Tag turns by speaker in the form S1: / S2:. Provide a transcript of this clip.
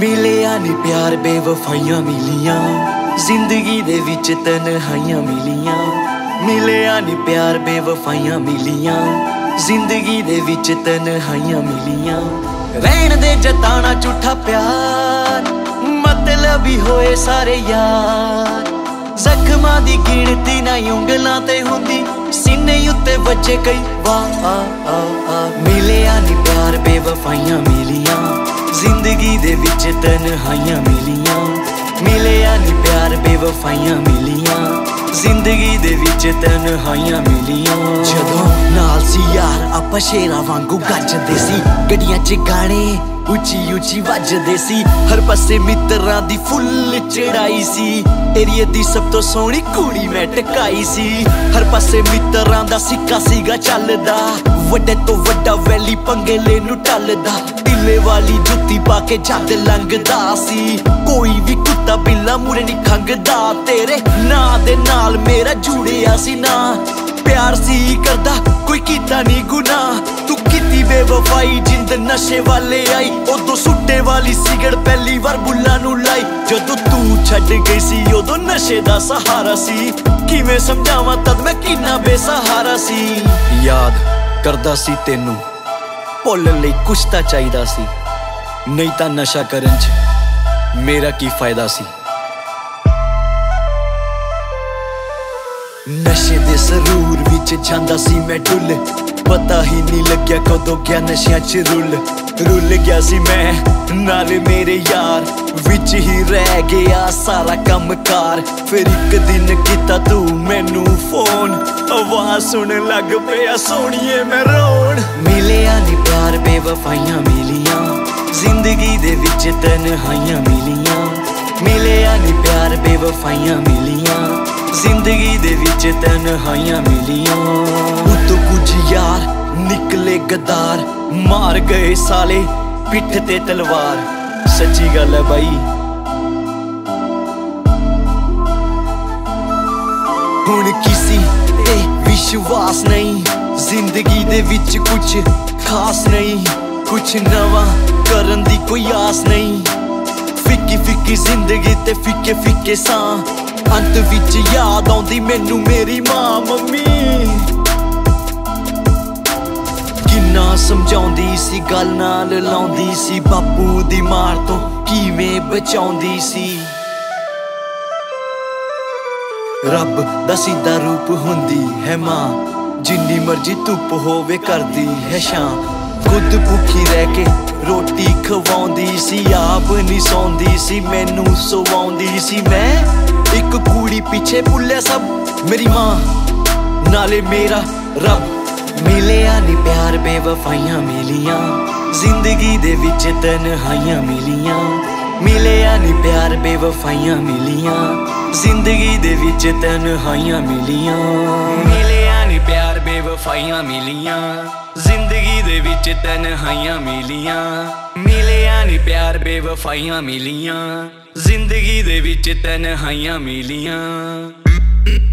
S1: मिलिया नी प्यार बेवफाइयां मिलियां, जिंदगी दे विच तन्हाइयां मिलियां। मिलिया नी प्यार बेवफाइयां मिलियां, जिंदगी दे विच तन्हाइयां मिलियां। रहन दे जताना झूठा प्यार, मतलब ही होए सारे यार। जख्मां दी गिणती ना उंगलां ते हुंदी, सीने उत्ते वजे कई वार। मिलिया नी प्यार बेवफाइयां मिलियां, जिंदगी दे विच तन्हाइयां मिलियां। मिलिया नी प्यार बेवफाइयां मिलियां, जिंदगी दे विच तन्हाइयां मिलियां। जदों नाल सी यार आपां शेरां वांगू गजदे सी, गड्डियां च गाने उची उची वजदे सी। हर पासे मित्रां दी फुल चढ़ाई सी, एरिए दी सब तो सोहनी कुड़ी मैं टकाई सी। हर पासे मित्रां दा सिक्का सीगा चलदा, वड्डे तो वड्डा वैली पंगेले नू टलदा। टिल्ले वाली जुत्ती पाके जद लंघदा सी, कोई भी कुत्ता बिल्ला मूरे नी खंघदा। तेरे नां दे नाल मेरा जुड़िया सी ना, प्यार सी करदा कोई कीता नी गुनाह। तू कीती बेवफाई जिंद नशे वाले आई, उदों सुट्टे वाली सिगड़ पहली बार बुल्ला नू लाई। जदों तू छड्ड गई सी उदों नशे दा सहारा सी, किवें समझावां तद मैं किन्ना बेसहारा सी। याद करदा सी तेनू भुल्लण लई कुछ तां चाहीदा सी, नहीं तां नशा करन च मेरा की फायदा सी। नशे दे सरूर विच जांदा सी मैं डुल, पता ही नहीं लग्या कदों गया नशियां च रुल गया सी मैं नाल मेरे यार। विच ही रह गया सारा कम कार, फिर एक दिन कीता तू मैनू फोन, आवाज़ सुन लग पिया सोहणिए मैं रोण। मिलिया नी प्यार बेवफाइयां मिलियां, जिंदगी दे विच तन्हाइयां मिलियां। मिलिया नी प्यार बेवफाइयां मिलियां, जिंदगी दे विच तन्हाइयां मिलियां। उतों कुछ यार निकले गद्दार, मार गए साले पिठ ते तलवार। सच्ची गल है बाई, हुण किसी ते विश्वास नहीं, जिंदगी दे विच कुछ खास नहीं। कुछ नवा करन दी कोई आस नहीं, फिक्की फिक्की जिंदगी ते फिक्के फिक्के सां। अंत विच याद आउंदी मैनू मेरी मां मम्मी, किन्ना समझाउंदी सी गल नाल लाउंदी सी। बापू दी मार तो किवें बचाउंदी सी। रब दा सीधा रूप हुंदी है मां, जिन्नी मर्जी धुप होवे करदी है छां। खुद भुखी रह के रोटी खवाउंदी सी, आप नी सौंदी सी मैनू सवाउंदी सी। मैं एक कुड़ी पिछे भुल्लिया सब, मेरी मां नाले मेरा रब। मिलिया नी प्यार बेवफाइयां मिलियां, जिंदगी दे विच तन्हाइयां मिलियां। मिलिया नी प्यार बेवफाइयां मिलियां, जिंदगी दे विच तन्हाइयां मिलियां। मिलिया नी प्यार बेवफाइयां मिलियां, जिंदगी दे विच तन्हाइयां मिलियां। मिलिया नी प्यार बेवफाइयां मिलियां, जिंदगी दे विच तन्हाइयां मिलियां।